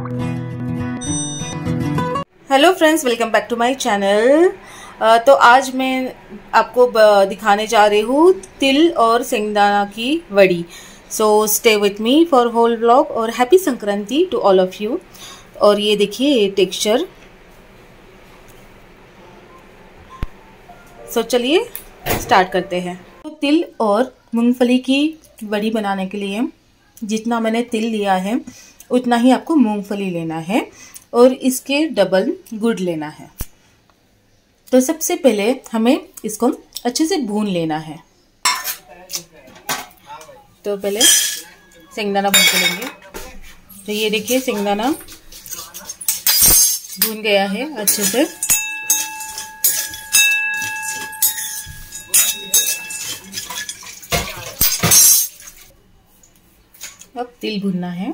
Hello friends, welcome back to my channel. तो आज मैं आपको दिखाने जा रही हूँ तिल और सिंगदाना की वड़ी। So stay with me for whole vlog और happy Sankranti to all of you. और ये देखिए ये टेक्सचर। सो चलिए स्टार्ट करते हैं। तो तिल और मूंगफली की वड़ी बनाने के लिए जितना मैंने तिल लिया है उतना ही आपको मूंगफली लेना है और इसके डबल गुड़ लेना है। तो सबसे पहले हमें इसको अच्छे से भून लेना है। तो पहले सिंगदाना भून के लेंगे। तो ये देखिए सिंगदाना भून गया है अच्छे से। अब तिल भूनना है।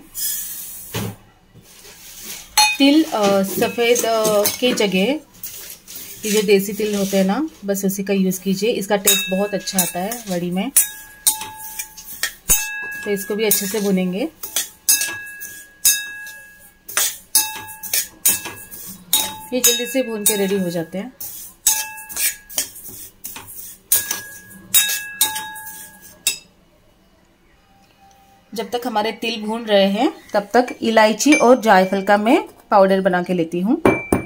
तिल सफ़ेद के जगह ये जो देसी तिल होते हैं ना, बस उसी का यूज़ कीजिए। इसका टेस्ट बहुत अच्छा आता है वड़ी में। तो इसको भी अच्छे से भुनेंगे। ये जल्दी से भून के रेडी हो जाते हैं। जब तक हमारे तिल भून रहे हैं तब तक इलायची और जायफल का मैं पाउडर बना के लेती हूँ।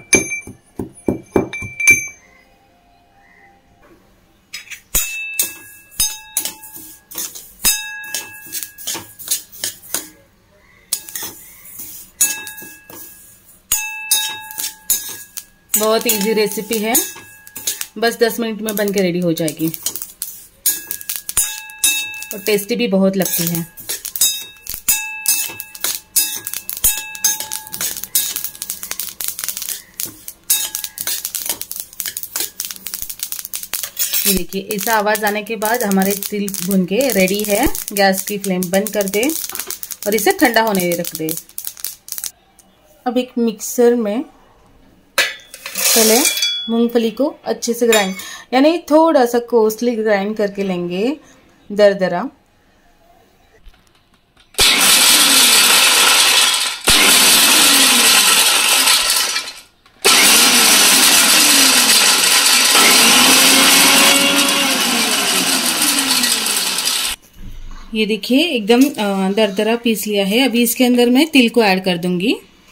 बहुत इजी रेसिपी है, बस 10 मिनट में बन के रेडी हो जाएगी और टेस्टी भी बहुत लगती है। ये देखिए ऐसा आवाज़ आने के बाद हमारे तिल भुन के रेडी है। गैस की फ्लेम बंद कर दे और इसे ठंडा होने रख दे। अब एक मिक्सर में पहले मूंगफली को अच्छे से ग्राइंड, यानी थोड़ा सा कोसली ग्राइंड करके लेंगे, दरदरा। ये देखिए एकदम दरदरा पीस लिया है। अभी इसके अंदर मैं तिल को ऐड कर दूंगी।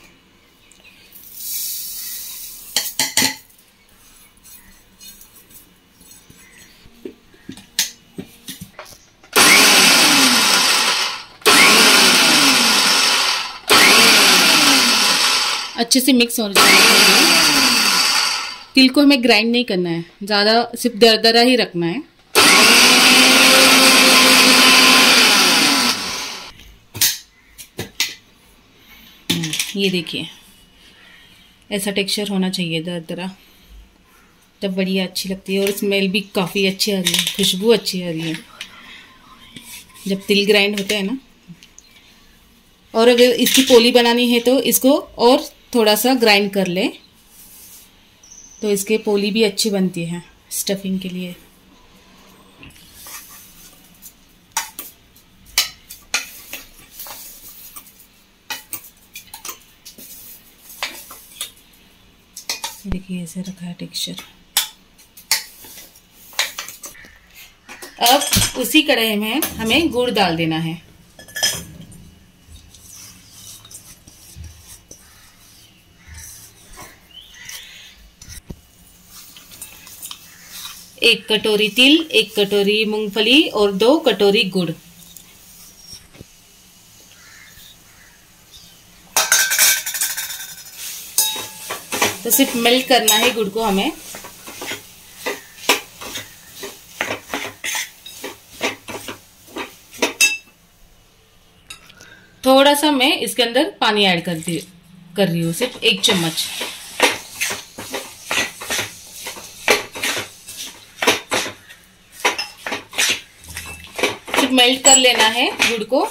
अच्छे से मिक्स हो जाने चाहिए। तिल को हमें ग्राइंड नहीं करना है ज़्यादा, सिर्फ दरदरा ही रखना है। ये देखिए ऐसा टेक्सचर होना चाहिए दरदरा, तब बढ़िया अच्छी लगती है और स्मेल भी काफ़ी अच्छी आ रही है, खुशबू अच्छी आ रही है जब तिल ग्राइंड होते हैं ना। और अगर इसकी पोली बनानी है तो इसको और थोड़ा सा ग्राइंड कर ले तो इसके पोली भी अच्छी बनती है स्टफिंग के लिए। देखिए ऐसे रखा है टेक्सचर। अब उसी कढ़ाई में हमें गुड़ डाल देना है। एक कटोरी तिल, 1 कटोरी मूंगफली और 2 कटोरी गुड़। तो सिर्फ मेल्ट करना है गुड़ को हमें। थोड़ा सा मैं इसके अंदर पानी ऐड कर रही हूँ, सिर्फ 1 चम्मच। सिर्फ मेल्ट कर लेना है गुड़ को।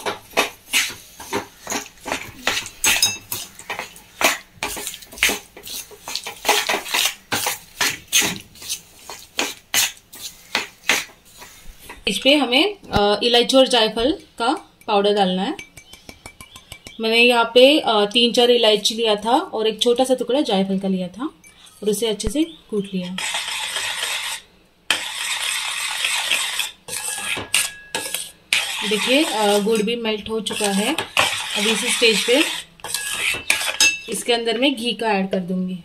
इस पे हमें इलायची और जायफल का पाउडर डालना है। मैंने यहाँ पे 3-4 इलायची लिया था और एक छोटा सा टुकड़ा जायफल का लिया था और उसे अच्छे से कूट लिया। देखिए गुड़ भी मेल्ट हो चुका है। अभी इस स्टेज पे इसके अंदर मैं घी का ऐड कर दूंगी।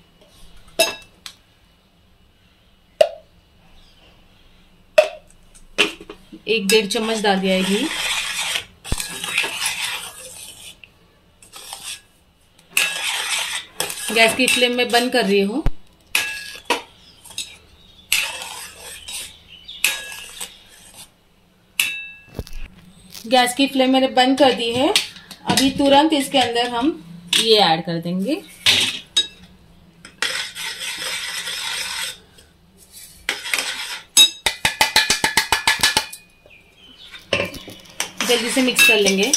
एक 1.5 चम्मच डाल दिया है घी। गैस की फ्लेम में बंद कर रही हूँ। गैस की फ्लेम मैंने बंद कर दी है। अभी तुरंत इसके अंदर हम ये ऐड कर देंगे। जल्दी से मिक्स कर लेंगे।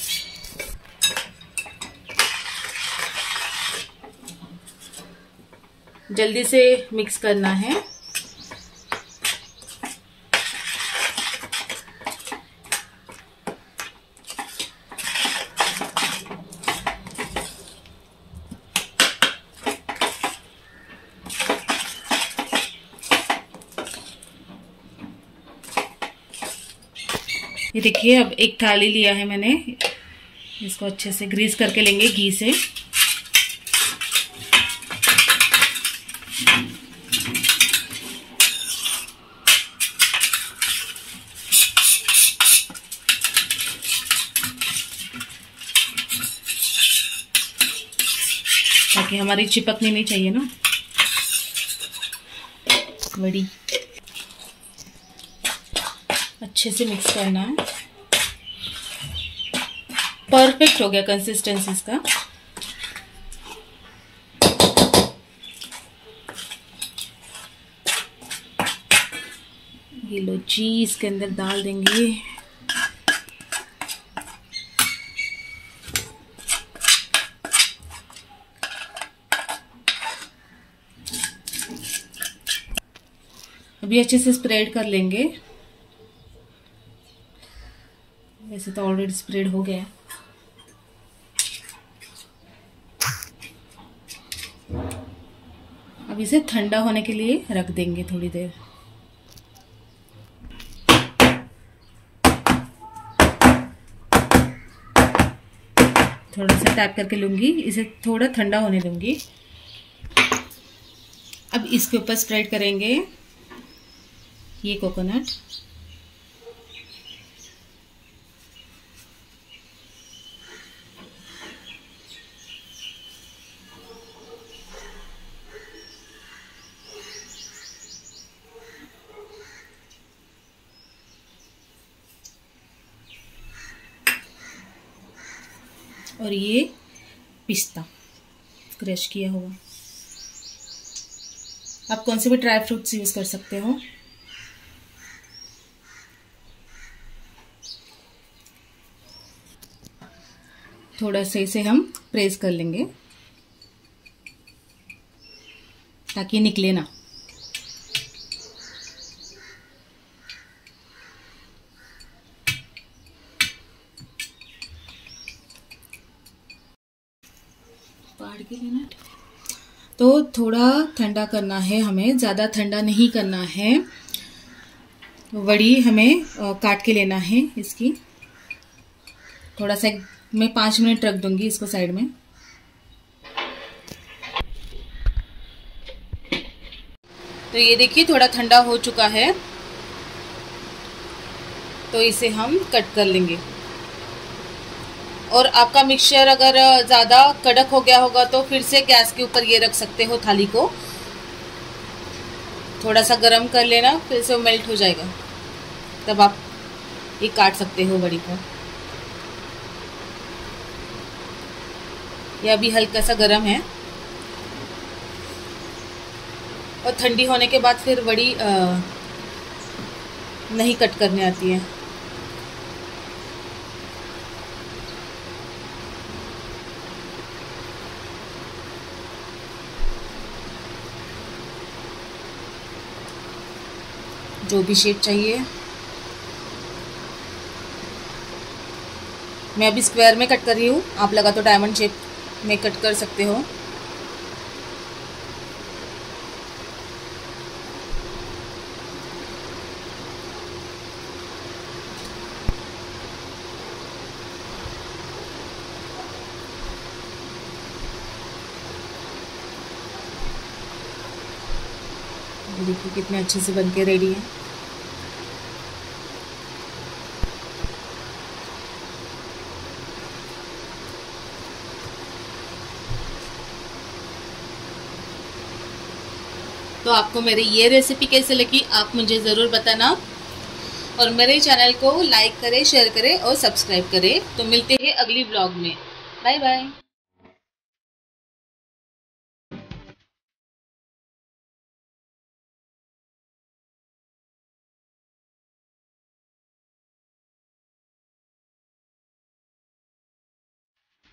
जल्दी से मिक्स करना है। ये देखिए अब एक थाली लिया है मैंने, इसको अच्छे से ग्रीस करके लेंगे घी से। ताकि हमारी चिपकनी नहीं चाहिए ना बड़ी। अच्छे से मिक्स करना है। परफेक्ट हो गया कंसिस्टेंसी इसका। ये लो जी, इसके अंदर डाल देंगे। अभी अच्छे से स्प्रेड कर लेंगे। वैसे तो ऑलरेडी स्प्रेड हो गया है। अब इसे ठंडा होने के लिए रख देंगे थोड़ी देर। थोड़ा सा टैप करके लूंगी, इसे थोड़ा ठंडा होने दूंगी। अब इसके ऊपर स्प्रेड करेंगे ये कोकोनट। और ये पिस्ता क्रश किया हुआ। आप कौन से भी ड्राई फ्रूट्स यूज कर सकते हो। थोड़ा सा इसे हम प्रेस कर लेंगे ताकि निकले ना। तो थोड़ा ठंडा करना है हमें, ज़्यादा ठंडा नहीं करना है। वड़ी हमें काट के लेना है इसकी। थोड़ा सा मैं 5 मिनट रख दूंगी इसको साइड में। तो ये देखिए थोड़ा ठंडा हो चुका है, तो इसे हम कट कर लेंगे। और आपका मिक्सचर अगर ज़्यादा कड़क हो गया होगा तो फिर से गैस के ऊपर ये रख सकते हो थाली को। थोड़ा सा गर्म कर लेना, फिर से वो मेल्ट हो जाएगा, तब आप ये काट सकते हो बड़ी को। ये अभी हल्का सा गर्म है और ठंडी होने के बाद फिर बड़ी नहीं कट करने आती है। जो भी शेप चाहिए। मैं अभी स्क्वायर में कट कर रही हूँ, आप लगा तो डायमंड शेप में कट कर सकते हो। देखिए कितने अच्छे से बन के रेडी है। तो आपको मेरी ये रेसिपी कैसे लगी आप मुझे ज़रूर बताना, और मेरे चैनल को लाइक करें, शेयर करें और सब्सक्राइब करें। तो मिलते हैं अगली व्लॉग में। Bye bye.